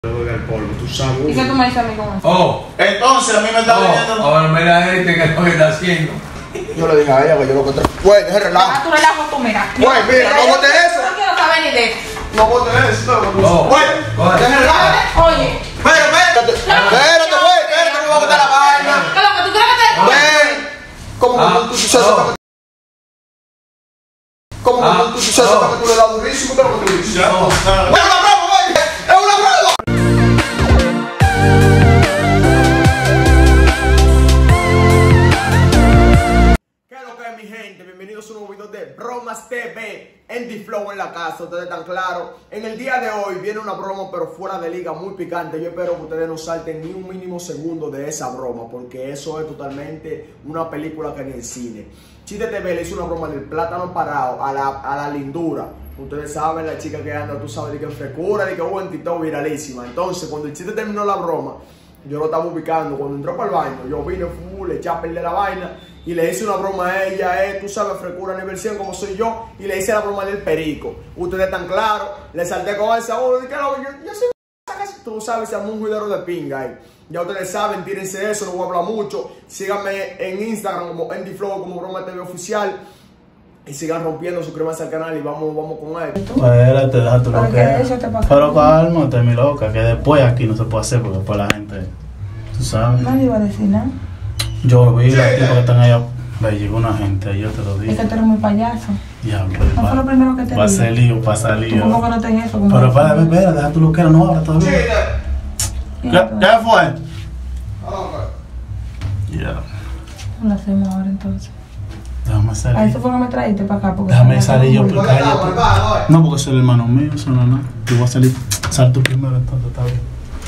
El polvo, tú sabes. ¿Y qué tú me dices a mí con eso? Oh, entonces a mí me está diciendo. Ahora mira este que es lo que está haciendo. Yo le dije a ella que yo lo encontré. Güey, deja relajo. Ah, tú relajo tú, mira. Güey, mira, no bote eso. No quiero saber ni de eso. No bote eso. Oh, Güey, deja relajo. Oye. Espérate, güey, espérate, que me voy a botar la vaina. ¿Qué es lo que tú crees que te Ven. ¿Cómo que tú sabes que ¿cómo que tú sabes que tú le das durísimo? ¿Qué es lo que tú dices? ¡Es una broma, güey! ¡Es una broma! ¿Qué es lo que es, mi gente? Bienvenidos a un nuevo video de Bromas TV. Andy Flow en la casa, ustedes están claros. En el día de hoy viene una broma, pero fuera de liga, muy picante. Yo espero que ustedes no salten ni un mínimo segundo de esa broma, porque eso es totalmente una película que en el cine. Chiste TV le hizo una broma del plátano parado a la lindura. Ustedes saben, la chica que anda, tú sabes, de que en frescura, de que hubo en TikTok viralísima. Entonces, cuando el chiste terminó la broma, yo lo estaba ubicando. Cuando entró para el baño, yo vine, le eché a perder la vaina y le hice una broma a ella, tú sabes, frescura, aniversario como soy yo, y le hice la broma del perico. Ustedes están claros, le salté con esa voz, yo soy, tú sabes, se armó un juidero de pinga ahí. Ya ustedes saben, tírense eso, no voy a hablar mucho. Síganme en Instagram como Andy Flow, como Broma TV Oficial. Y sigan rompiendo, suscríbanse al canal y vamos con él. Espérate, deja tu loquera. Pero cálmate, mi loca, que después aquí no se puede hacer porque después la gente, tú sabes. Nadie iba a decir nada. Yo vi la tipa que están allá, me llegó una gente, yo te lo dije. Es que tú eres muy payaso. Diablo, No fue lo primero que te va a dije. ser lío, pasa lío. ¿Cómo que no tenés eso? Pero espera, deja tu loquera, no ahora todavía. ¿Qué fue? Ya. ¿Cómo lo hacemos ahora entonces? Déjame salir. A eso fue que me trajiste para acá. Déjame salir yo, porque cállate. No, porque soy el hermano mío, eso no es nada. Yo voy a salir, sal tú primero, entonces está bien.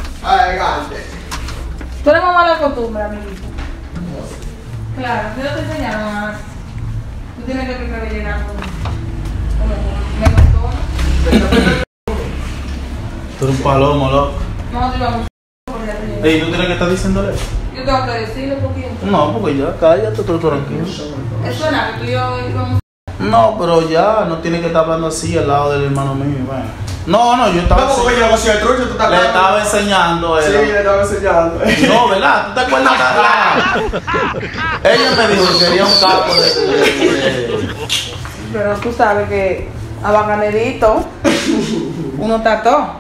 Tú eres muy mala costumbre, amiguito. Claro, yo te enseñaron a... Tú tienes que primero llegar con menos tono. Tú eres un palomo, loco. No, te vamos a ya te llegué. Ey, ¿tú tienes que estar diciéndole eso? Yo tengo que decirle porque... No, porque ya, cállate, tú tranquilo. Eso es nada, que tú y yo íbamos... No, pero ya, no tiene que estar hablando así al lado del hermano mío, bueno. No, yo estaba... No, porque yo no soy el trucho, tú estás le estaba enseñando él. Sí, le estaba enseñando. No, ¿verdad? ¿Tú te acuerdas? Ella me dijo que quería un capo de... Pero tú sabes que a Bacanerito uno trató.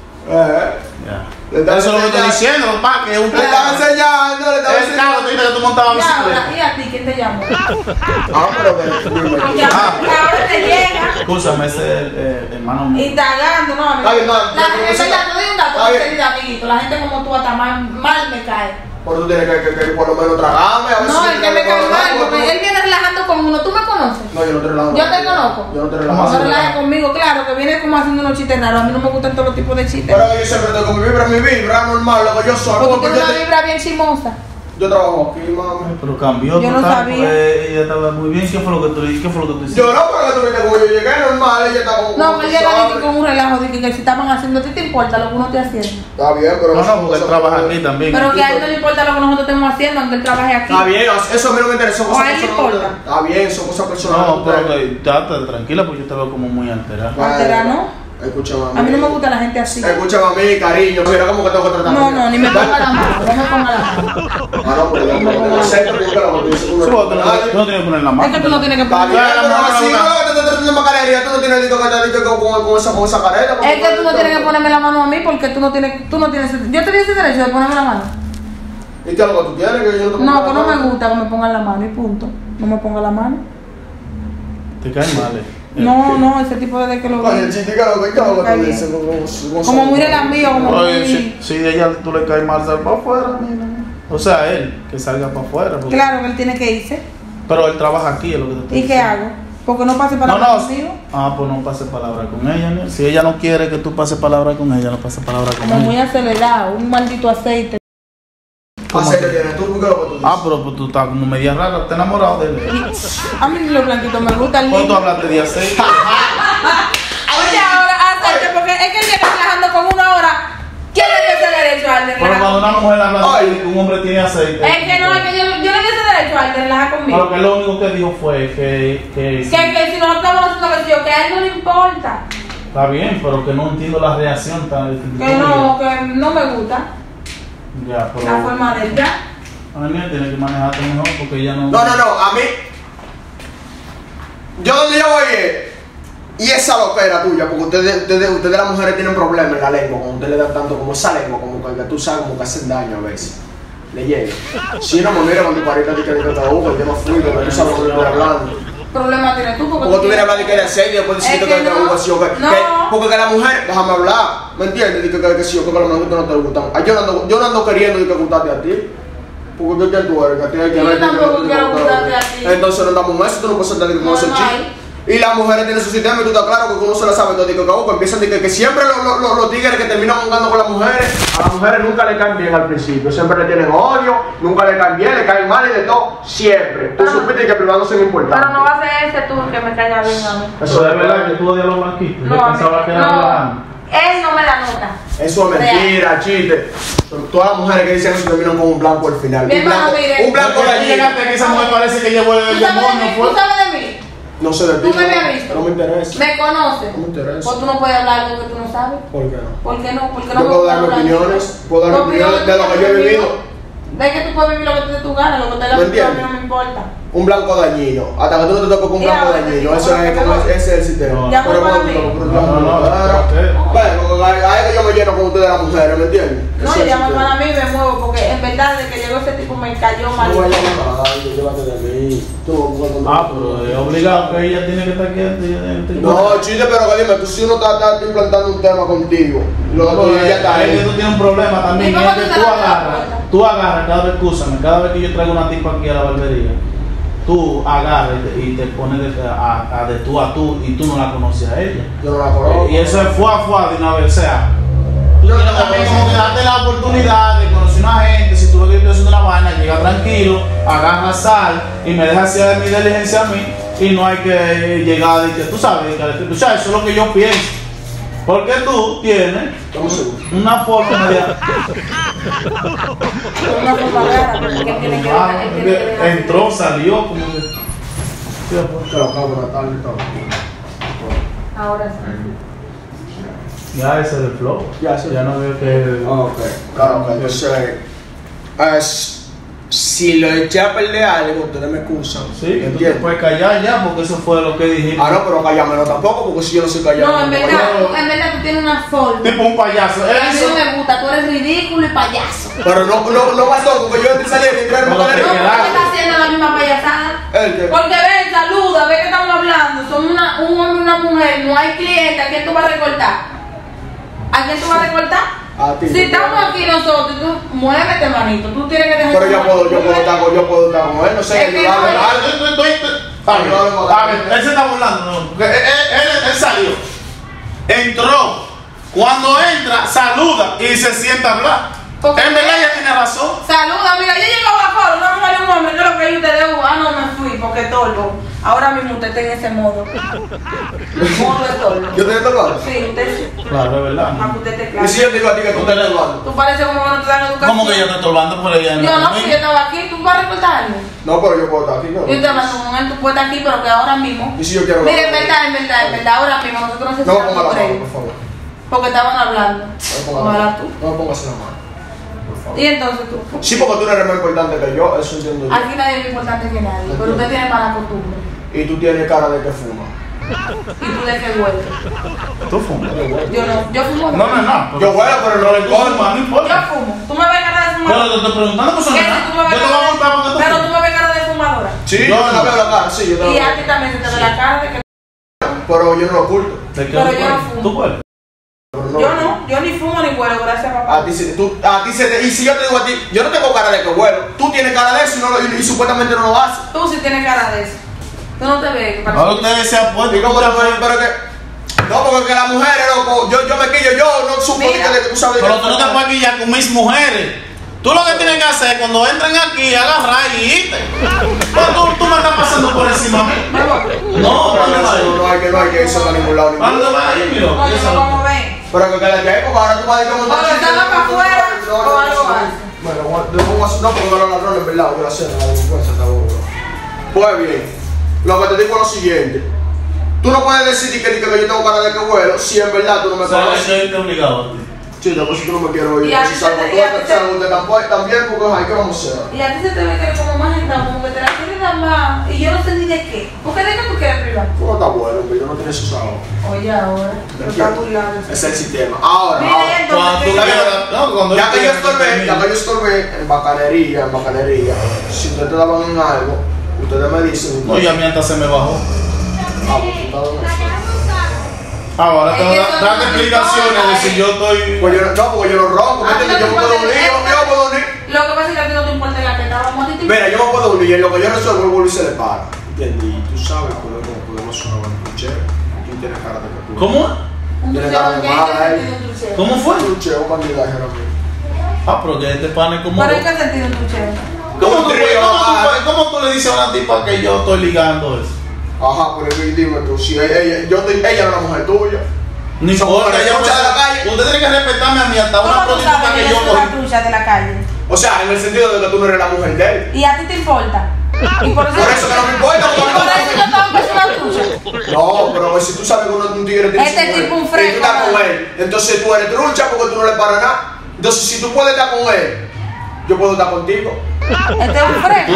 Ya. Eso es lo que estoy diciendo, papá, que es un Le estaba enseñando, le estaba el carro, tú dices que tú montabas bicicleta. ¿Y a ti quién te llamó? Porque ahora te llega Escúchame, ese es el hermano mío. indagando, ¿no? Está bien, no, La gente ya te doy un dato, está bien. querida amiguito. La gente como tú hasta mal me cae. Pero tú tienes que por lo menos tragarme. A ver No, si el que me cae mal, porque él viene relajando con uno. ¿Tú me conoces? No, yo no te relajo. Yo te conozco. Yo no te No relajo. relajes conmigo, claro, que viene como haciendo unos chistes raros. A mí no me gustan todos los tipos de chistes. Pero yo siempre tengo mi vibra normal, lo que yo soy. Porque tiene una vibra bien chimosa. Yo trabajo aquí, mami. Pero cambió. Yo no total, sabía. porque ella estaba muy bien. ¿Qué fue lo que tú hiciste? Yo no, pero que tú viste como yo llegué normal, ella está como. No, tú él llega sabes. con un relajo de que si estaban haciendo, ¿a ti te importa lo que uno esté haciendo? Está bien, pero. No, porque él trabaja aquí también. Pero que a él no le importa lo que nosotros estemos haciendo, aunque él trabaje aquí. Está bien, eso a mí no me interesa. Son O a cosas él le personales. importa. Está bien, son cosas personales. No, pero que estate tranquila, porque yo te veo como muy alterada. Altera, ¿no? Escúchame A mí no me gusta la gente así. Escúchame a mí, cariño. Mira cómo que tengo que tratar. No, ni me ponga la mano, no me ponga la mano. Ah, no, pero yo no sé, pero yo creo que Sí, porque tú no tienes que poner la Es mano. que tú no tienes que Está poner. bien, pero así no te estás tratando macanería, tú no tienes que con esa careta. Es que tú no tienes que ponerme la mano a mí porque tú no tienes. Yo te di ese derecho de ponerme la mano. ¿Y qué es lo que tú quieres? Que yo No, que no me gusta que me pongan la mano y punto. No me ponga la mano. Te cae mal, No, ese tipo de que lo Oye, chitica, lo que tú dices, como muy relambío, como Oye, muy... si de ella tú le caes mal, sal para afuera, mira. O sea, él, que salga para afuera. Porque... Claro que él tiene que irse. Pero él trabaja aquí, es lo que te estoy ¿Y qué diciendo. hago? Porque no pase palabra conmigo. Ah, pues no pase palabra con ella, ¿no? Si ella no quiere que tú pases palabra con ella, no pases palabra con Como ella. muy acelerado, un maldito aceite. Aceite tienes tú, ¿qué es lo que tú dices? Ah, pero pues tú estás como media rara, ¿estás enamorado de él? A mí los blanquitos me gustan. ¿Cuánto hablaste de aceite? Oye, ahora aceite, porque es que él viene relajando con una hora. ¿Quién le dio ese derecho a él de Pero relajar? cuando una mujer habla de que un hombre tiene aceite. Es que no, es que yo le di ese derecho a él de relajar conmigo. Pero que lo único que dijo fue que Que si nosotros estamos haciendo que a él no le importa. Está bien, pero que no entiendo la reacción tan... Que no me gusta Ya, pero... la forma de ella. A mí me tiene que manejarte mejor porque ya no... No, a mí... Yo donde yo voy es... Y esa loquera tuya, porque ustedes las mujeres tienen problemas en la lengua, cuando ustedes le dan tanto como esa lengua, como que tú sabes, como que hacen daño a veces. Le llega. Si no me mira con tu carita de que te yo no fui, porque tú sabes lo que estoy hablando. Problema tienes tú porque tú vienes a hablar de que eres serio y después decir que te gusta, sí o qué. Porque que la mujer, déjame hablar, ¿me entiendes? Que sí o que a lo mejor no te gustan. Yo no ando queriendo que gustarte a ti. Porque ¿qué tú eres? Que a ti hay que ver. Yo tampoco quiero gustarte a ti. Entonces no andamos en eso, tú no puedes saltar con ese chico. Y las mujeres tienen su sistema y tú estás claro que uno se la sabe. Entonces que empiezan a decir que siempre los tigres que terminan jugando con las mujeres, a las mujeres nunca le caen bien al principio. Siempre le tienen odio, nunca le caen bien, le caen mal y de todo. Siempre. Tú supiste que privado son importantes. Pero no va a ser ese tú que me caiga bien a mí. Eso de verdad que tú odias a los blanquitos. No, él no me da nota. Eso es mentira, chiste. Todas las mujeres que dicen eso terminan con un blanco al final. Un blanco de allí. Llegaste que esa mujer parece que llevó el demonio. ¿Tú sabes de mí? No sé de ti. ¿Tú me habías visto? No me interesa. ¿Me conoces? No me interesa. Pues tú no puedes hablar algo que tú no sabes. ¿Por qué no? ¿Por qué no? Porque yo puedo dar opiniones. Puedo dar opiniones de lo que yo he vivido. De que tú puedes vivir lo que te dé tu gana, lo que te dé la vida, a mí no me importa. Un blanco dañino. Hasta que tú no te toques con un blanco dañino. Eso es como ese es el sistema. Ya por para mí. Bueno, ahí que yo me lleno con ustedes las mujeres, ¿me entiendes? No, yo llamo para mí y me muevo porque en verdad desde que llegó ese tipo me cayó mal. No vayas a llévate de mí. Pero es obligado que ella tiene que estar aquí. No, chiste, pero que dime, tú si uno está implantando un tema contigo, ella está ahí. Es que tú tienes un problema también. Es que tú agarras cada vez, escúchame, cada vez que yo traigo una tipa aquí a la barbería, tú agarras y te pones de tú a tú y tú no la conoces a ella. Yo no la conozco. Y eso es fuá de una vez, o sea. Yo también como que date la oportunidad de conocer a una gente, si tú ves que yo estoy haciendo una vaina, llega tranquilo, agarra sal y me deja hacer mi diligencia a mí y no hay que llegar de que tú sabes, eso es lo que yo pienso. Porque tú tienes una forma de... Una forma rara, porque él tiene que ver. Entró, salió, como que... Te lo acabo de matar y todo. Ahora sí. Ya ese es el flow. Ya no veo que... Ok, claro, ok. Entonces, si lo eché a perder algo, ustedes me excusan. Sí, tú te puedes callar ya, porque eso fue lo que dijiste. Ah, no, pero callámelo tampoco, porque si yo no soy callado. No, en verdad tú tienes una forma. Tipo un payaso. A mí no me gusta, tú eres ridículo y payaso. Pero no bastó, porque yo estoy saliendo y entré No, porque estás haciendo la misma payasada. Porque ven, saluda, ve que estamos hablando. Son un hombre y una mujer, no hay cliente. ¿A quién tú vas a recortar? ¿A quién tú vas a recortar? A ti. Si estamos aquí nosotros, tú muévete, manito. Tú tienes que dejar. Pero yo puedo estar con él, no sé. Es que Él se está burlando, no. Porque él salió, entró. Cuando entra, saluda y se sienta a hablar. Porque en verdad ella tiene razón. Saluda, mira, yo llegaba a coro, no me vale un hombre, no lo que yo te debo. Ah, no me fui porque torbo. Ahora mismo usted está en ese modo. Modo de torbo. ¿Yo te estoy estorbando? Sí, usted sí. Claro, es verdad. Ah, usted te claro. ¿Y si yo te digo a ti que tú estás estorbando? Tú pareces como que no te dan educación. ¿Cómo que yo te estoy estorbando por ella? Yo no, si yo estaba aquí, tú vas a recortarme. No, pero yo puedo estar aquí, ¿no? Yo estoy hablando con él, tú puedes estar aquí, pero que ahora mismo. ¿Y si yo quiero? Mira, en verdad, ahora mismo nosotros No necesitamos me pongas la por mano, él. por favor. Porque estaban hablando. Ojalá tú. No me pongas la mano. Y entonces tú. Sí, porque tú eres más importante que yo, eso entiendo yo. Aquí nadie es más importante que nadie, pero usted tiene mala costumbre. Y tú tienes cara de que fuma. Y tú de que huele. ¿Tú fumas? Yo fumo. No. Yo huelo, pero no le Fuma, no Yo importa. fumo. ¿Tú me ves cara de fumadora? Pero te estoy preguntando por eso. ¿Qué? Si tú me ves Yo te voy a multar porque tú Pero fumas. tú me ves cara de fumadora. Sí, yo te la veo la cara, sí, yo te la Y veo. a ti también se te ve la cara de que. Pero yo no lo oculto. ¿De qué Pero yo hueles? no fumo. ¿Tú hueles? Yo ni fumo ni huelo, gracias a papá. A ti se te, y si yo te digo a ti, yo no tengo cara de que huelo. Tú tienes cara de eso y supuestamente no lo haces. Tú sí tienes cara de eso. Tú no te ves. Ahora ustedes se apuestan. Digo, pero que. No, porque que las mujeres, loco, yo me quillo, yo no supo de que tú sabes. Pero tú no te puedes guiar con mis mujeres. Tú lo que tienes que hacer cuando entren aquí, agarrar y irte. Pues tú me estás pasando por encima a mí. No, no hay que irse para ningún lado. ¿Cuándo vas a ir, mira? No, yo no vamos a ver. Pero que quede ahí, porque ahora tú vas a ir como O lo estaba para afuera o algo más. Bueno, no, porque los ladrones, en verdad, yo la sé, la delincuencia está bueno. Pues bien, lo que te digo es lo siguiente. Tú no puedes decidir que yo tengo cara de que vuelo si en verdad tú no me conoces. Soy obligado a ti. Chica, pues tú no me quiero ir. Y a Si ti salgo se te- tú, y a ti se- usted también, porque ay, ¿qué vamos a hacer? Y a ti se te ve que como más gente, como que te la quieres dar más. Y yo no sé ni de qué. ¿Por qué de qué tú quieres privar? Tú no estás bueno, hombre, yo no tienes esos ojos. Oye, ahora. Pero está burlado. Ese es el sistema. Ahora, Mira, ahora. Cuando tú entonces, Ya que yo estorbé en bacanería, si ustedes te daban en algo, ustedes me dicen. No, ya mi hasta se me bajó. Ah, pues tú estás dando eso. Ahora Es te que voy eso a dar no me explicaciones importa, de si yo estoy. Pues no, porque yo no ronco, ¿me Ah, entiendes? Yo no me te puedo unir, importa. yo me puedo unir. lo que pasa es que a ti no te importa la que estábamos a ti. Mira, yo me puedo unir y en lo que yo resuelvo el vuelo y se le para. ¿Entiendes? Y tú sabes, podemos hacer una buena truchera. Tú tienes cara de que tú. ¿Cómo? Un Tiene truceo, cara de ¿qué mala, sentido un truceo? ¿Cómo fue? Trucheo, candidato, era mío. Ah, pero que este pan es como. ¿Pero en qué sentido un truceo? Como un trío, ¿Cómo tú le dices a una tipa que yo estoy ligando eso? Ajá, pero dime tú, si ella era una mujer tuya. No importa, Somos yo trucha de la calle. Usted tiene que respetarme a mí hasta una ¿Cómo tú prostituta sabes que que yo yo soy una cogí. trucha de la calle? O sea, en el sentido de que tú no eres la mujer de él. ¿Y a ti te importa? Y por eso, Por eso que no me importa, y porque por no- eso yo tengo que ser una trucha. No, pero si tú sabes que un tigre tiene Este su mujer, tipo un y fresco, tú estás con ¿verdad? él, entonces tú eres trucha porque tú no le paras nada. Entonces, si tú puedes estar con él, yo puedo estar contigo. Este es un Tú fresco.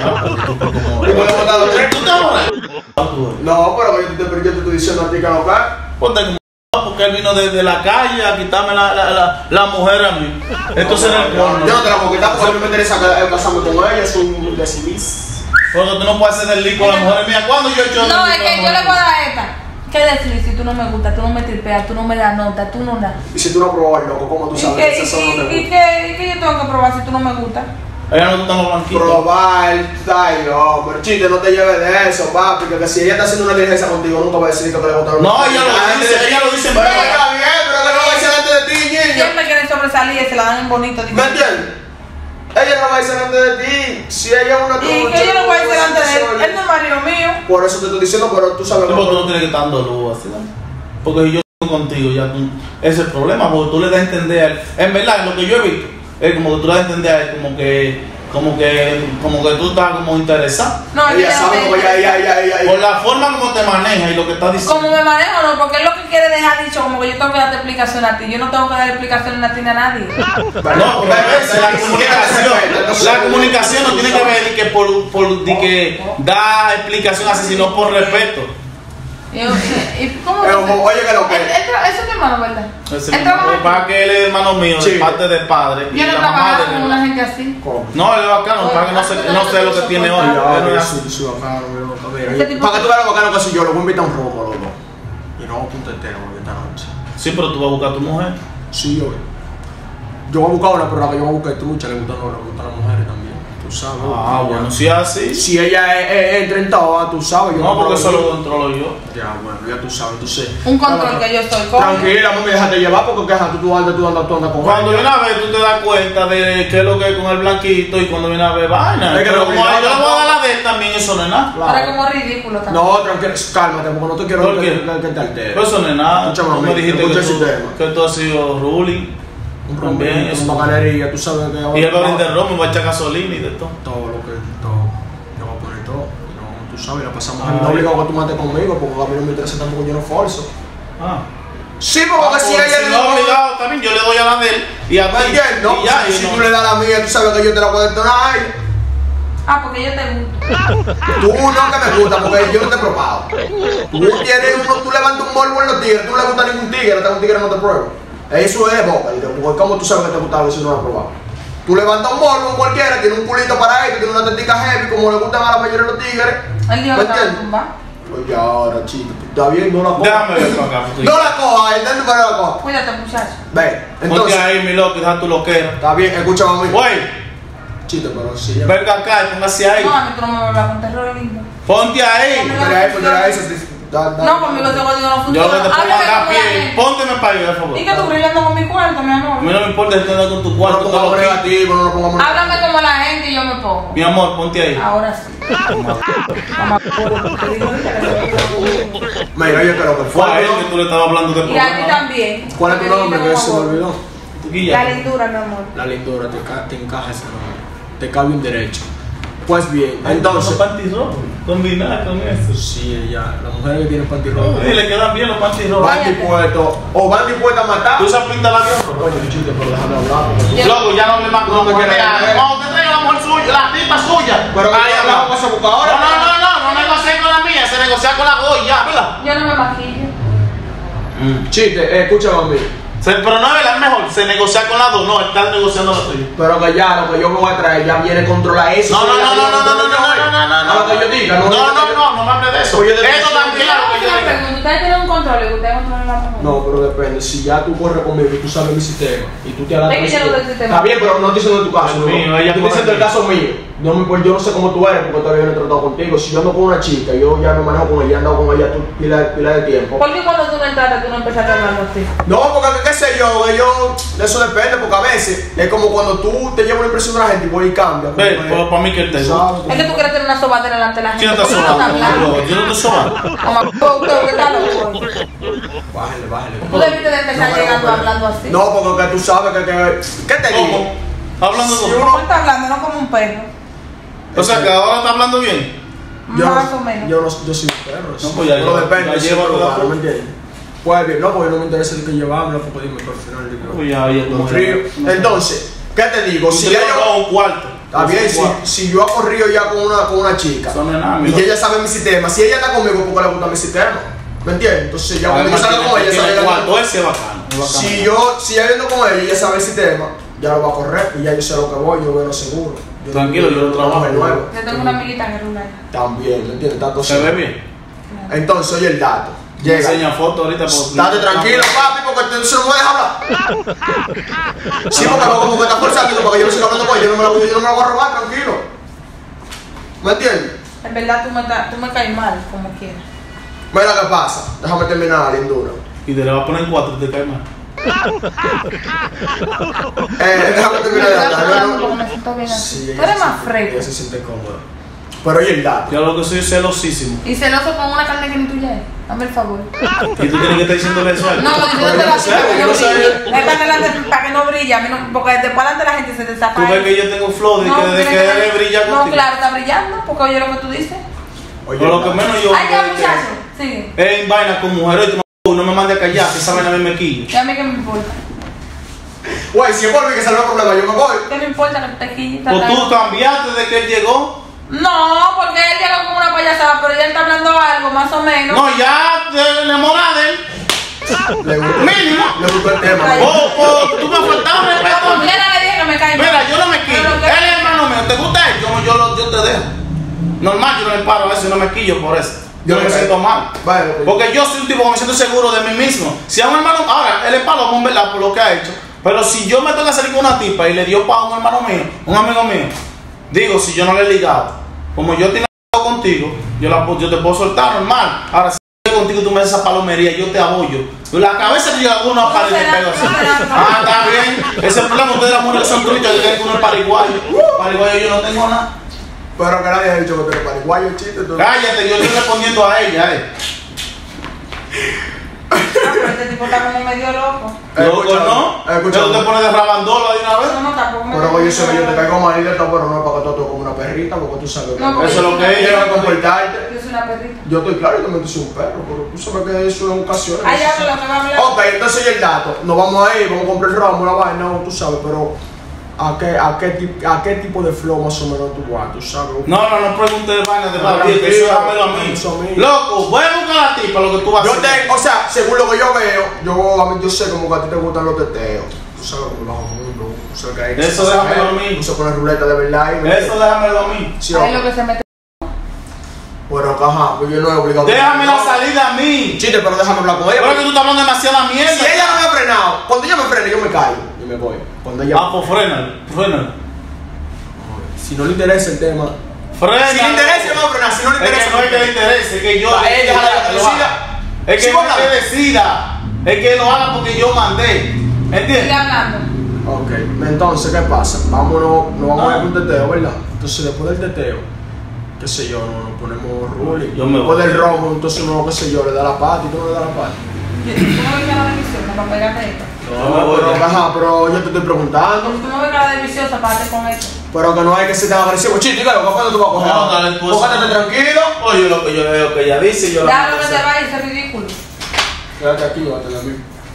vas. Y podemos estar los tres. ¿Tú te vas? No, pero yo te estoy diciendo a ti que no cae. Ponte como porque él vino desde la calle a quitarme la mujer a mí. Entonces era el Yo porno. no te la puedo quitar porque a mí me interesa casarme con ella, es un decilis. Porque tú no puedes hacer del lico a las mujeres mías. ¿Cuándo yo he hecho No, del es lico a que las yo le voy a mujeres? dar esta. ¿Qué decir si tú no me gustas, tú no me tripeas, tú no me das nota, tú no das? Y si tú no pruebas, loco, ¿cómo tú ¿Y sabes qué, que esa zona no te y gusta? qué yo tengo que probar si tú no me gustas? Ella no gusta los blanquitos. Probar, ay, hombre, chiste, no te lleves de eso, papi, que si ella está haciendo una diligencia contigo, nunca va a decir que le gusta. No, ella lo dice en Pero breve. está bien, pero que no va a decir antes de ti, niño. Siempre quieren sobresalir y se la dan en bonito. ¿Me entiendes? Ella no va a decir antes de ti. Si ella es una Y que yo no voy a decir antes de él. Él no es marido mío. Por eso te estoy diciendo, pero tú sabes Sí, porque tú no tienes que estar dando luz así, ¿no? Porque si yo estoy contigo, ya tú. Ese es el problema, porque tú le das a entender a él. En verdad, lo que yo he visto, es como que tú le das a entender a él, como que tú estás como interesado. No, Ella sabe como ella. Por la forma como te maneja y lo que estás diciendo. Como me manejo, no, porque es lo que quiere dejar dicho, como que yo tengo que darte explicación a ti. Yo no tengo que dar explicación a ti ni a nadie. No, porque a veces la comunicación no tiene que ver de que por de que da explicación así, sino por respeto. ¿Y cómo? Oye, que lo que. Eso es mi hermano, ¿verdad? Ese Él trabaja aquí. para que él es hermano mío, Sí. de parte de padre. y Yo no la mamá trabajaba de con él. una gente así. No, él es bacano, para que no sé lo que tiene hoy. Ya, Él no es sí, así. sí, bacano, mira, Ese mira. tipo- Para que tú veas lo bacano que soy yo, lo voy a invitar a un romo, loco. Y no un punto entero, porque esta noche. Sí, pero tú vas a buscar a tu mujer. Sí, yo voy a buscar una, pero la que yo voy a buscar es trucha, le gustan las mujeres también. Tú sabes. Ah, bueno, si es así. Si ella entra en todas, tú sabes. Yo No, porque eso creo lo que- controlo yo. Ya, bueno, ya tú sabes, entonces. Un control que yo estoy con. Tranquila, mami, déjate llevar porque queja, tú andas con Cuando ella. viene a ver, tú te das cuenta de qué es lo que es con el blanquito y cuando viene a ver vaina. Es que Pero lo como que yo le yo- voy a dar la de él también, eso no es nada. Claro. Pero como ridículo también. No, tranquila, cálmate, porque no te quiero ¿Por qué? que te alteres. Pero eso no es nada. Escúchame, Tú me mami, dijiste escucha ese tema. que tú has sido ruling. Un También rompimiento, eso. una bacanería, tú sabes que. Y él va a brindar romo y va a echar gasolina y de todo. Todo lo que. Todo. Yo voy a poner todo. No, tú sabes, la pasamos. Ay. No obligado a que tú mates conmigo, porque a mí no me interesa tampoco, yo no forzo. Ah. Sí, porque si ella le no obligado también, yo le doy a la de él y a ¿Me ti. entiendes? No, Y ya, si y no. tú le das la mía, tú sabes que yo te la puedo detonar a ella. Ah, porque yo te gusto. Tú no que me gusta, porque yo no te he probado. Tú levantas un morbo en los tigres, tú no le gusta a ningún tigre, hasta un tigre no te prueba. Eso es boca, porque como tú sabes que te gusta si no lo has probado. Tú levantas un morbo en cualquiera, tiene un culito para él, tiene una tetica heavy, como le gustan a la mayoría de los tigres. Él dijo ¿Me que estaba entiendes? tumbado. Oye, ahora, chico, está bien, no la cojas. Déjame ver para acá. porque- No la cojas, el número la coja. Cuídate, muchacho. Ve, Ponte entonces, ahí, mi loco, y deja tu loquera. está bien, escúchame a mí. Güey, Chito, pero si ella. venga acá y póngase ahí. No, a mí tú no me vuelvas a contar lo lindo. Ponte ahí. Ponte ahí, eso. No, conmigo ese código no Yo funciona. lo que te pongo Háblame acá a como la pie. gente. Pónteme para allá, por favor. ¿Y que tú brillando con mi cuarto, mi A amor? mí no me importa si tú andas con tu No cuarto. lo todo pongamos lo que- negativo, no lo pongamos Háblame como la gente y yo me pongo. Mi amor, ponte ahí. Ahora sí. Mamá, te digo Mira, yo creo que Fue a fue. él que tú le estabas hablando de y a ti problema. también. ¿Cuál es tu nombre? Que se me olvidó. Guilla. La lindura, mi amor. La lindura, te encaja ese nombre. Te cabe un derecho. Pues bien, entonces. Los panty rojos, combinada con eso. Sí, ella, las mujeres que tienen panty rojos. Y le quedan bien los panty rojos. Van dispuestos, o van dispuestas a matar. ¿Tú usas pinta la vieja? Oye, chiste, pero déjame hablar. Porque tú... Loco, ya no hable más No me quieres ver. Cuando usted traiga la mujer suya, la tipa suya. Pero ahí que hablamos. vamos a buscar ahora. No negocié con la mía, se negocia con la goya, ¿verdad? Yo no me maquillo. Chiste, escúchame a mí. Pero no es verdad, mejor, se negocia con las dos, no, está negociando la tuya. Pero que ya, lo que yo me voy a traer, ya viene a controlar eso. No, A lo que yo diga, no me hables de eso. Oye, de Eso también es lo que yo diga. Ustedes tienen un control y ustedes controlan la mujer. No, pero depende. Si ya tú corres conmigo y tú sabes mi sistema y tú te adaptas. Es que yo no sé el sistema. Está bien, pero no estoy diciendo en tu caso. El No. mío, ella Estoy corre diciendo el conmigo. caso mío. No me importa, yo no sé cómo tú eres porque todavía no he tratado contigo. Si yo ando con una chica, yo ya me manejo con ella, he andado con ella pila de tiempo. ¿Por qué cuando tú no entraste tú no empezaste hablando así? No, porque qué sé yo, de eso depende, porque a veces es como cuando tú te llevas una impresión de la gente y voy y cambia. Ve, para mí que él te gusta. ¿Sabes? Es que tú quieres tener una sobadera delante de la gente. ¿Quién está ¿Por qué no sobando? estás hablando? Yo no te sobando. Como usted está loco. Bájale. Tú debiste de empezar pero llegando no, hablando así. No, porque tú sabes ¿qué te digo? ¿Cómo? Hablando Si con... ¿Cómo está hablando? No como un perro. O sea, que ahora está hablando bien. Más o menos. Yo soy un perro. No, pues ya pero lleva- depende, ya si lleva es toda lugar, la- ¿me entiendes? Pues bien, no, porque no me interesa el que llevamos, porque dime, pero al final digo. Pues ya, Lo frío. Entonces, ¿qué te digo? Si Si ya yo yo. un cuarto. Está bien, si yo he corrido ya con una chica Eso no es nada, y mi ella sabe mi sistema, si ella está conmigo, porque le gusta mi sistema. ¿Me entiendes? Entonces ya cuando yo salgo con ella, sabe el que- cuarto, ese es bacano. Si ella viendo con ella y ella sabe el sistema, ya lo va a correr y ya yo sé lo que voy, yo veo lo seguro. Tranquilo, yo lo trabajo. nuevo. Yo tengo una amiguita que rula. También, ¿me entiendes? Tanto ¿Se ve bien? Entonces, oye el dato. Me Llega. enseña fotos ahorita. Date tranquilo, papi, porque tú no me dejas hablar. Sí, porque como que está forzando, porque yo no sigo hablando con ella, yo no me la voy a robar, tranquilo. ¿Me entiendes? En verdad tú me caes mal, como quieras. Mira qué pasa, déjame terminar la lindura. Y te le va a poner 4 y te cae mal. Déjame terminar de hablar. Porque me siento bien así. Sí, Tú eres más Ella fresco. se siente cómoda. Pero oye el dato. Yo lo que soy celosísimo. Y celoso con una carne que ni tuya es. Dame el favor. Y tú tienes que estar diciéndole eso a él. No, diciéndote yo la no sé, para que yo no no sé. brille. Esta delante para que no brille. A mí no, porque después delante la gente se te saca. Tú ves que yo tengo un flow de que desde que él brilla No, contigo. claro, está brillando. Porque oye lo que tú dices. Oye, Pero lo que menos yo. Ay, ya, muchacho. Sigue. Es en vaina con mujeres y no me mande a callar, que esa vaina me quillo. Y a mí qué me importa. Güey, si es por mí que salió el problema, yo me voy. ¿Qué me importa que te quilles? Pues tú cambiaste desde que él llegó. No, porque él llegó como una payasada, pero ella está hablando algo más o menos. No, ya te enamorada de él. Le gustó, Mínimo. le gustó el tema. Ay. Tú me faltabas respeto a mí. Mira, le dije que me cae mal. Mira, yo no me quillo. Pero Él que- es hermano mío. ¿Te gusta él? Yo te dejo. Normal, yo no le paro a eso y no me quillo por eso. Yo no me siento mal. Vale, pues. Porque yo soy un tipo que me siento seguro de mí mismo. Si a un hermano, ahora, él es palomo, ¿verdad? Por lo que ha hecho. Pero si yo me tengo que salir con una tipa y le dio pa' a un hermano mío, un amigo mío, digo, si yo no le he ligado, como yo tengo contigo, yo te puedo soltar normal. Ahora, si estoy contigo tú me haces esa palomería, yo te apoyo. La cabeza te llega uno a pared y te pego así. Ah, está bien. Ese es el problema, ustedes las mujeres son tristes, que creen que uno es pariguayo. Pariguayo yo no tengo nada. Pero que nadie ha dicho que te pariguayo el chiste. Tú. Cállate, yo estoy respondiendo a ella, Ah, pero este tipo está como medio loco. Loco, ¿no? Pero tú te Escúchame. pones de rabandola de una vez. No, tampoco me Pero oye, yo te caigo mal y de todo, pero no es para que tú actúes como una perrita, porque tú sabes que No, porque Eso es lo que tienes ella que comportarte. Yo soy una perrita. Yo estoy claro, yo también soy un perro, pero tú sabes que eso es ocasiones. Ay, habla lo que va a hablar. Ok, entonces oye el dato. Nos vamos a ir, vamos a comprar el ramo, la vaina, no, tú sabes, pero ¿a qué tipo de flow más o menos tú vas? ¿Tú sabes? No preguntes de vaina de No, papi, tranquilo, eso déjamelo a mí. eso a mí. Loco, voy a buscar a la tipa lo que tú vas a Yo hacer. o sea, según lo que yo veo, a mí yo sé como que a ti te gustan los teteos. Tú sabes cómo bajo mundo. Tú sabes que hay que Eso déjamelo a mí. Tú se pone ruleta de verdad y Eso déjamelo a mí. Sí, Ahí ok. lo que se mete. Bueno, ajá, pues yo no he obligado. Déjame la salida a mí. Chiste, pero déjame hablar con ella. Pero es que tú estás hablando demasiada mierda. Si ella no me ha frenado, cuando ella me frene, yo me callo y me voy. Cuando ella. Ah, pues frena. Si no le interesa el tema. Frena. Si le interesa, no va a frenar. Si no le Es interesa, que no es que le interese, es que yo. A ella, es a la que lo decida. haga. Es que Sí, no bueno. es que decida. Es que lo haga porque yo mandé. Sigue ¿Entiendes? hablando. Ok, entonces, ¿qué pasa? Vámonos, nos vamos a ir con un teteo, ¿verdad? Entonces, después del teteo, qué sé yo, nos ponemos ruling. Yo me Después voy. del romo, entonces uno, qué sé yo, le da la pata y tú no le das la pata. Tú no ves cara de viciosa para pegarte esto. No, me voy pero, ya. ajá, pero yo te estoy preguntando. Tú no ves cara de viciosa para darte con esto. Pero que no hay que ser tan agresivo. Chito, ¿qué loco? ¿Cuándo tú vas a coger? No, dale, pues. Póngate tranquilo. Oye, lo que yo veo que ella dice, yo Déjalo que se vaya, es ridículo. Quédate aquí, llévate de mí.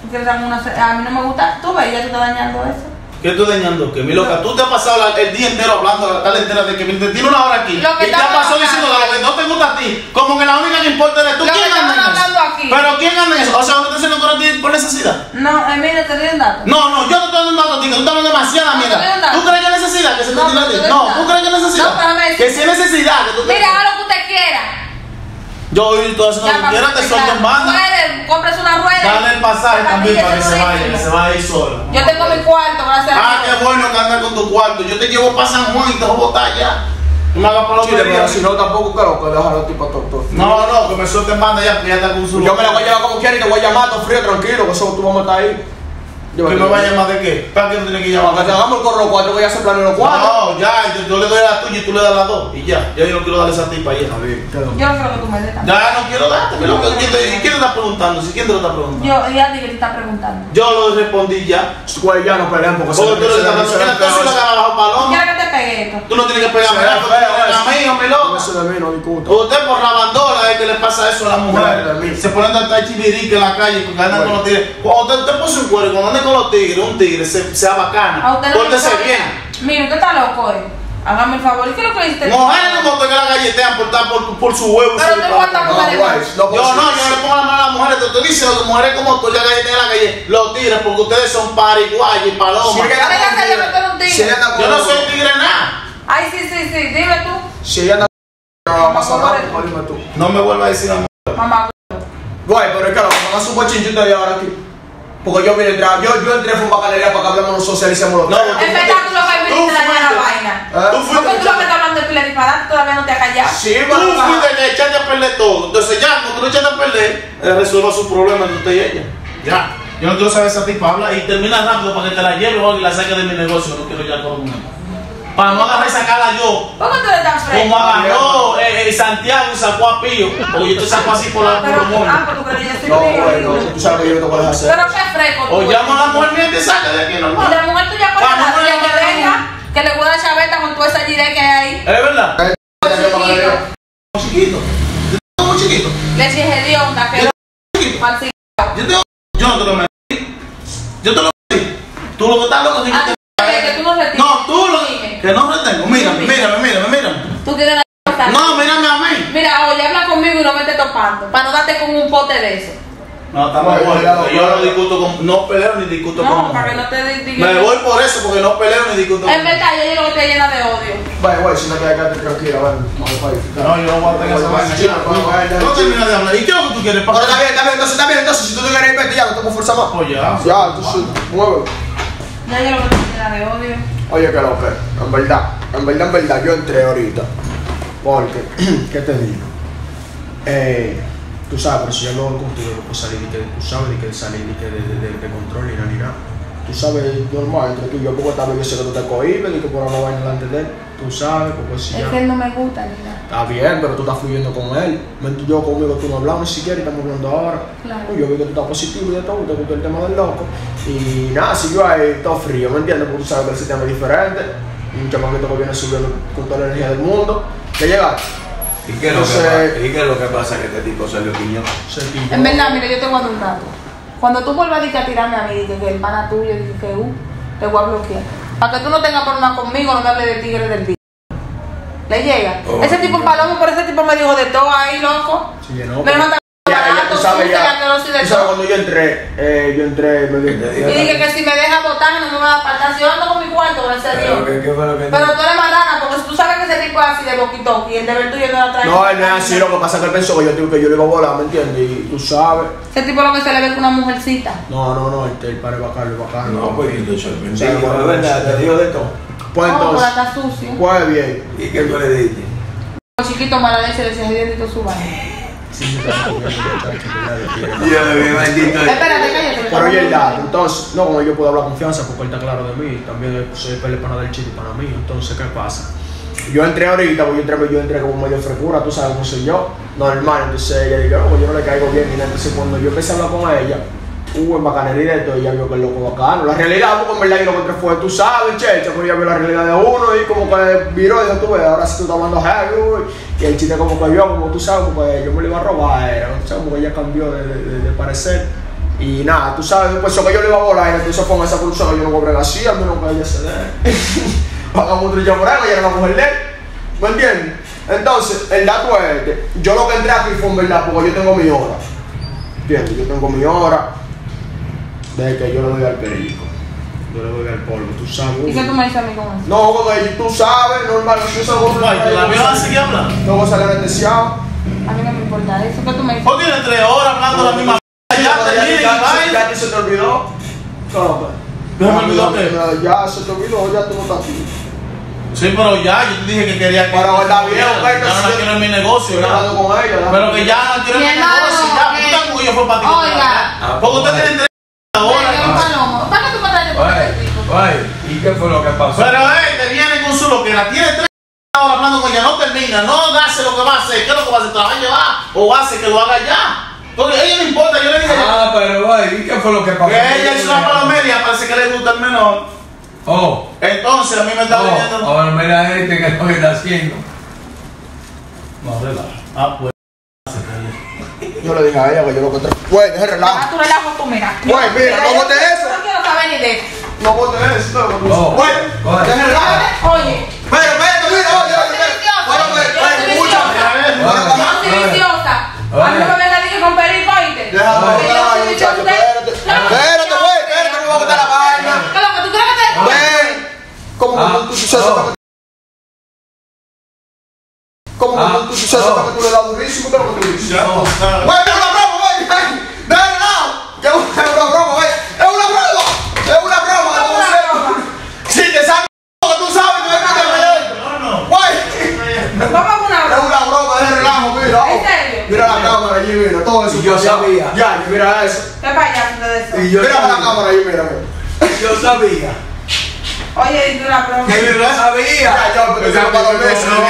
A mí no me gusta. Tú ves, ya te está dañando eso. ¿Qué tú dañando? Que mi loca, tú te has pasado el día entero hablando, la tarde entera de que te tiene una hora aquí. Lo que Y te has pasado diciendo de lo que no te gusta a ti. Como que la única que importa eres tú. Lo que ¿Quién anda en estamos eso? hablando aquí. Pero ¿quién anda en eso? O sea, ¿no te haciendo con a ti por necesidad? No, mira, te ríen datos. No, yo te estoy dando datos a ti, que tú estás hablando demasiada No, mierda. te doy un dato. ¿Tú crees que es necesidad que se te No, tiene a ti? te doy No, un ¿tú dato. crees que es necesidad? No, déjame decir. Que si es necesidad que tú te... Mira, haga lo que usted quiera. Yo hoy todo eso no Ya, quiero, te suelto en banda. Compres una rueda. Dale el pasaje también para que se vaya, que se vaya ahí sola. Yo tengo mi cuarto, gracias Ah, a Dios. qué bueno que andas con tu cuarto. Yo te llevo para San Juan y te voy a botar ya. No me hagas para lo Chile, pero que si no, tampoco creo que dejar a los tipos tontos. No, que me suelten banda ya, porque ya está con su... Yo me la voy a llevar como quiera y te voy a llamar, todo frío, tranquilo, que eso tú vamos a estar ahí. ¿Que me va a llamar de qué? ¿Para qué tú tienes que llamar? Para que te hagamos el corro 4, que ya se planeó los 4. No, ya, yo le doy a la tuya y tú le das las 2. Y ya, yo no quiero darle esa tipa ahí. Yo no quiero que tú me des tanto. Ya no quiero darte, mi loco. ¿Quién te está preguntando? ¿Quién te lo está preguntando? Yo ya dije que te está preguntando. Yo lo respondí ya. Güey, ya no pelean porque Porque tú le estás dando que tú se lo ganas bajo paloma. ¿Quieres que te pegue esto? Tú no tienes que pegarme Se ve nada, porque feo, tú eres amigo, mi loco. Eso de mí no discuto. Usted por la bandola es que le pasa eso a la Claro, mujer. Se ponen a estar chivirique en la calle porque andan con los tigres. Cuando usted puso un cuero y cuando ande con los tigres, un tigre sea A bacana. usted no le Pórtese gusta. bien. Mira, usted está loco, Hágame el favor. ¿Y qué es lo que hiciste? Mujeres como usted que la galletean por su huevo. Pero usted cuántas mujeres. No, Yo no le pongo la mano a las mujeres. Te estoy diciendo que mujeres como tú ya galletean en la calle. Los tigres, porque ustedes son pariguayas y palomas. Si ella ¿Qué le hace yo meter un tigre? Si ella anda con Yo no uno, soy tigre nada. Ay, sí. Dime tú. Si ella anda con uno, va a pasar nada, dime tú. No me vuelvas a decir nada. Mamá. Güey, pero es que me hagas un bochinchito de ahora aquí. Porque yo vine a entrar, yo entré fue un bacanería para que hablemos nosotros, socialicemos los No, temas. Es verdad, tú lo que viniste a dañar la vaina. Tú Porque tú lo que estás hablando de pila disparate todavía no te has callado. Sí, Tú pero fuiste que echaste a perder todo. Entonces ya, cuando tú lo echaste a perder, resuelva su problema entre usted y ella. Ya. Yo no quiero saber esa tipa habla y termina rápido para que te la lleve o y la saque de mi negocio. No quiero ya todo el mundo. Para no agarrar y sacarla yo. ¿Por qué tú eres tan fresco? Como agarró Santiago y sacó a Pío. Porque yo te saco así por la por los monos. Pues tú crees que yo soy no, frío. güey, no, tú sabes que yo no te puedes hacer. Pero qué fresco tú. O llamo a la mujer mía y te saca de aquí Y normal. la mujer tuya con Vamos, la tuya vamos, que vamos. venga, que le gusta chaveta con toda esa gire que hay ahí. ¿Es verdad? Chiquito. Muy chiquito. Yo tengo muy chiquito. Leche hedionda, que falsificado. Yo no te lo metí. Yo te lo metí. Tú lo que estás loco es que Que tú no retienes. no, tú lo Dime. que no retengo. Mírame. Tú tienes la No, mírame a mí. Mira, oye, habla conmigo y no me estés topando. Para no darte con un pote de eso. No, estamos Bueno, buenos. cuidado, Yo no discuto con. No peleo ni discuto No, con. para que no te diga. Me voy por eso, porque no peleo ni discuto En con. verdad, yo lo que te llena de odio. Güey, si no te quedaste tranquila, bueno, vamos para ahí. No, yo no voy a tener esa vaina. No termina de hablar. ¿Y qué es lo que tú quieres? Pero está bien, entonces, si tú te quieres ir, ya no te puedo forzar más. Pues ya. Ya, entonces, mueve. Ya yo lo que te llena de odio. Oye, que lo que, en verdad, yo entré ahorita. Porque, ¿qué te digo? Tú sabes, pero si yo luego contigo no puedo salir y que tú sabes de que salir y que de control ni nada. Tú sabes, normal, entre tú y yo, porque tal vez yo sé que tú te cohibes y que por ahora no vayan delante de él. Tú sabes, porque si Es ya. que él no me gusta ni nada. Está bien, pero tú estás fluyendo con él. Yo conmigo tú no hablamos ni siquiera y estamos hablando ahora. Claro. Yo vi que tú estás positivo y de todo, te gustó el tema del loco. Y nada, si yo ahí todo frío, ¿me entiendes? Porque tú sabes que el sistema es diferente. Un chamaquito que viene subiendo con toda la energía del mundo. ¿Qué llegaste? ¿Y qué es lo que pasa que este tipo salió piñón? En verdad, mira, yo te voy a dar un dato. Cuando tú vuelvas a tirarme a mí, dije que el pana tuyo, dije que te voy a bloquear. Para que tú no tengas problemas conmigo, no me hables de tigre del día. ¿Le llega? Oh, Ese tipo en palomo, por ese tipo me dijo de todo ahí, loco. Sí, no, Me manda ya tú sabes, ya. asqueroso y de Tú sabes, todo. cuando yo entré, me dijo. Y dije que si me deja botar, no me va a apartar. Si yo ando con mi cuarto, gracias a Dios. ¿Qué fue lo que Pero tú eres marrana, porque si tú sabes que ese tipo es así de boquito y el deber tuyo no la trae. No, él no es así, lo que pasa es que él pensó que yo le iba a volar, ¿me entiendes? Y tú sabes. Ese tipo lo que se le ve con una mujercita. No, el padre bacano, bacano. No, pues yo soy O sea, bendigo, es verdad, te digo de todo. Pues No, entonces, por acá sucio. pues bien. ¿Y qué tú le dijiste? Los chiquitos mala leche le se su vaina. Dios mío, bendito. Espérate, cállate. Pero oye, el dato, entonces, no, como yo puedo hablar confianza porque él está claro de mí, también soy el pana del chiste para mí, entonces, ¿qué pasa? Yo entré ahorita, pues yo entré como medio frescura, tú sabes cómo soy yo, normal, entonces ella dijo, no, yo no le caigo bien ni nada, entonces cuando yo empecé a hablar con ella, en bacanería y todo, ella vio que el loco bacano. La realidad, porque en verdad yo lo que entré fue, tú sabes, checha, pero ella vio la realidad de uno y como que viró y dijo, tú ves, ahora sí tú estás hablando heavy, uy. Y el chiste como que vio, como tú sabes, como que yo me lo iba a robar, era, o sea, como que ella cambió de parecer. Y nada, tú sabes, pensó que yo le iba a volar, y entonces fue en esa cruzada que yo no cobré así, al menos que ella se dé. Pagamos un trillo por ella, ella era una mujer de él, ¿me entiendes? Entonces, el dato es este, yo lo que entré aquí fue en verdad, porque yo tengo mi hora, ¿entiendes? Yo tengo mi hora, de que yo le doy al perico, yo le doy al polvo, tú sabes. ¿Y qué tú me dices a mí con eso? No, porque tú sabes, normal, si yo salgo ¿Todavía vas a seguir hablando? no voy a salir anestesiado. A mí no me importa eso, ¿qué tú me dices? ¿Por qué tienes 3 horas hablando la misma? Ya se te olvidó. ¿Cómo? ¿Ya me olvidó qué? Ya se te olvidó, ya tú no estás aquí. Sí, pero ya, yo te dije que quería que... Pero está bien, ok, ya no la quiero en mi negocio, Estoy hablando ya. con ella. Pero que ya no quiero en mi Mi hermano, negocio, ya. ¿Por qué tampoco yo fue para ti? Oiga. Porque ustedes tienen 3 horas. Venga, un palomo. ¿Para qué tú me traes por el tipo? ¿Y qué fue lo que pasó? Pero te viene con su loquera, tiene 3 horas hablando con ella, no termina, no hace lo que va a hacer. ¿Qué es lo que va a hacer? ¿Te la va a llevar o hace que lo haga ya? Porque a ella no importa, yo le dije... Pero ¿y qué fue lo que pasó? Que ella es una palomedia, parece que le gusta el menor. Oh. Entonces a mí me está diciendo... Ahora mira este que es lo que está haciendo. No, relaja. Ah, pues... Yo le dije a ella que yo lo encontré. Güey, deje relajo. Ah, tú relajo tú, mira. Güey, mira, no bote eso. Yo no quiero saber ni de eso. No bote eso. Oh. Güey, deje relajo. Oye, Pero, mira, oye, mucho. yo soy viciosa. A mí no me venga a decir con perico, ¿oíste? Déjame botar la vaina, muchacho, espérate. Espérate, güey, espérate, que me voy a botar la vaina. ¿Qué es lo que tú crees que te... Ven. ¿Cómo que tú sabes que ¿cómo que tú sabes que tú le das durísimo? ¿Qué es lo que tú dices? Ya no, claro. Güey, es una broma, güey. Déjalo lado. Que es una broma, güey. Es una broma. Es una broma. ¿Cómo una broma? Si te sabes que tú sabes que es una broma. No. Güey. ¿Cómo que una Es broma? una broma, es relajo, mira. ¿En serio? Mira la cámara allí, mira. Todo eso. Y yo sabía. Ya, mira eso. ¿Qué payaso de eso? Y yo Mira para la sabía. cámara allí, mira, mira. Yo sabía. Oye, y una broma. Que yo sabía. Ya, pero yo para los meses. No,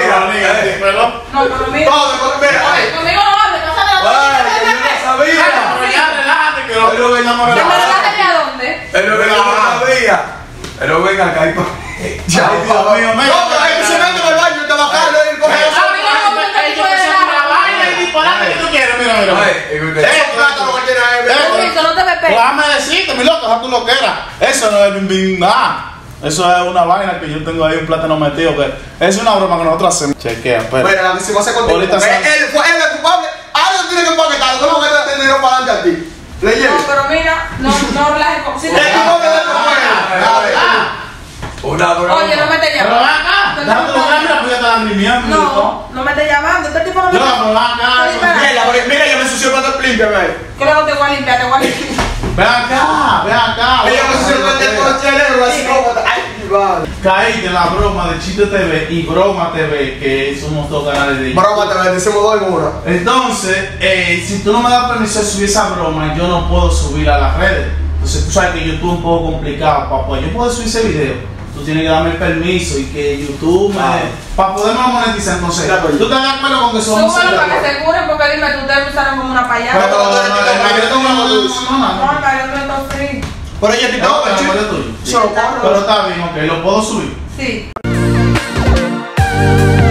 pero mira. Todo, mira. Conmigo no hables, pásame la Ay, que yo no sabía. Pero ya relájate que no Pero lo estamos ¿Ya me relajando. relajaste a dónde? Pero que yo no sabía. Pero venga acá y Ya, Ay, Dios mío, mira. no, pero ahí se mete en el baño y te va a caer el coge. A mí no me gusta este tipo de relajo. ¿Qué tú quieres? Mira, mira. Eso plátano que tiene ahí. Permiso, no te me Pues pegues. déjame decirte, mi loco, haz tu loquera. Eso no es bim bim nada. Eso es una vaina que yo tengo ahí un plátano metido que es una broma que nosotros hacemos. Chequea, espera. Bueno, la que se va a hacer contigo. Ahorita Porque sale. él fue el culpable. Ahora tiene que empaquetar. ¿Cómo que te dinero para adelante a ti? Le llevo. No, pero mira, no relajes con... Si El tipo que de Una broma. Oye, no me estés Pero ven llamando. acá, déjame tu loquera, mira, pues ya te dan grimiendo. No, no me estés llamando. Este tipo no me No, está... pero ven acá. Estoy esperando. Mira, yo me ensució el plato, límpiame. ¿Qué es lo que te voy a limpiar? Te voy a limpiar. Ven acá, ven acá. Ella me ensució el plato chelero, así como. Ay, vale. Caíste en la broma de Chiste TV y Broma TV, que somos dos canales de YouTube. Broma, te bendecimos dos en una. Entonces, si tú no me das permiso de subir esa broma, yo no puedo subirla a las redes. Entonces, tú sabes que YouTube es un poco complicado, papá. Yo puedo subir ese video. Tú tienes que darme el permiso y que YouTube para poderme monetizar. Entonces, Claro, ¿tú estás de acuerdo con que somos Súbelo para que se curen, porque dime, tú ustedes me usaron como una payasa. Pero, No, el Mario Reto free. Pero ella te No, toca, pero chico. tuyo. Solo corre. Pero está bien, ok, lo puedo subir. Sí.